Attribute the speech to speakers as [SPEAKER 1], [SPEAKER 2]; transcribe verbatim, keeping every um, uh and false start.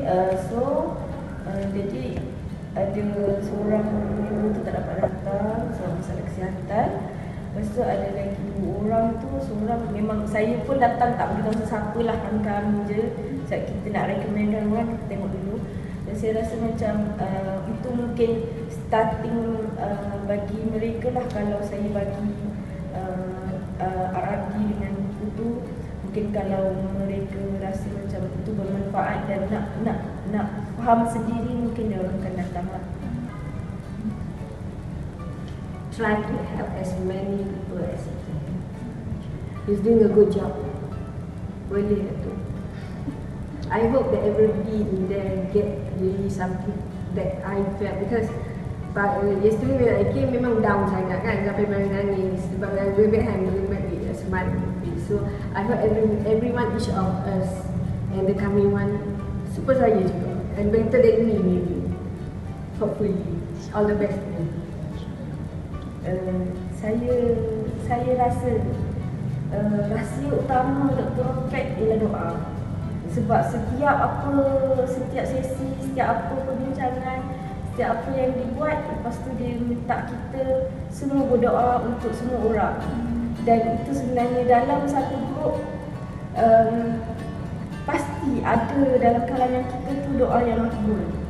[SPEAKER 1] uh, so uh, jadi ada seorang ibu tu tak dapat datang sebab masalah kesihatan. Lepas tu ada lagi dua orang tu, seorang memang saya pun datang tak beritahu siapa lah, kami-kami je. Sebab kita nak recommendkan orang, kita tengok dulu. Dan saya rasa macam uh, itu mungkin starting uh, bagi mereka lah. Kalau saya bagi uh, uh, R R D dengan buku tu, mungkin kalau mereka rasa macam itu bermanfaat dan nak nak nak faham sendiri, mungkin dia orang akan datang lah.
[SPEAKER 2] Try to help as many people as you can. He's doing a good job. Really have to. I hope that everybody in there get really something that I felt, because but uh, yesterday when I came memang down sangat kan, sampai menangis sebab I way back hand going back with a smile on my face. So I hope every, everyone, each of us and the coming one super saya juga and better than me maybe. Hopefully. All the best.
[SPEAKER 1] Uh, saya saya rasa uh, rahsia utama Doktor Ropek ialah doa. Sebab setiap apa, setiap sesi, setiap apa perbincangan, setiap apa yang dibuat, lepas tu dia minta kita semua berdoa untuk semua orang. Dan itu sebenarnya dalam satu grup um, pasti ada dalam kalangan kita tu doa yang makbul.